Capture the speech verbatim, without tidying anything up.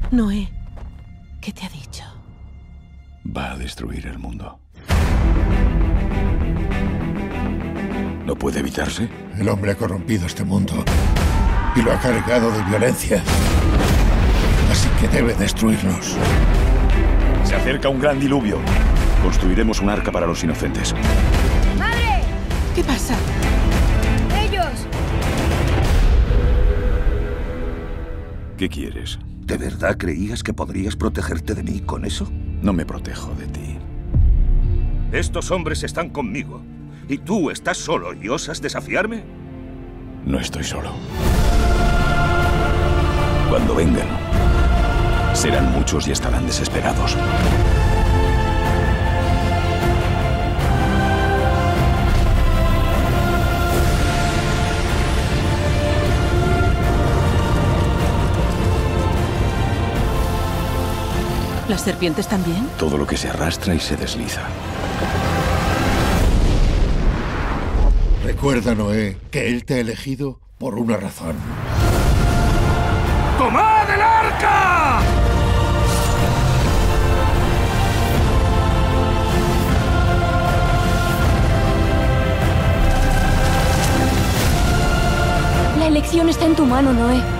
Noé, ¿qué te ha dicho? Va a destruir el mundo. ¿No puede evitarse? El hombre ha corrompido este mundo y lo ha cargado de violencia. Así que debe destruirnos. Se acerca un gran diluvio. Construiremos un arca para los inocentes. ¡Madre! ¿Qué pasa? ¡Ellos! ¿Qué quieres? ¿De verdad creías que podrías protegerte de mí con eso? No me protejo de ti. Estos hombres están conmigo. ¿Y tú estás solo y osas desafiarme? No estoy solo. Cuando vengan, serán muchos y estarán desesperados. ¿Las serpientes también? Todo lo que se arrastra y se desliza. Recuerda, Noé, que él te ha elegido por una razón. ¡Tomad el arca! La elección está en tu mano, Noé.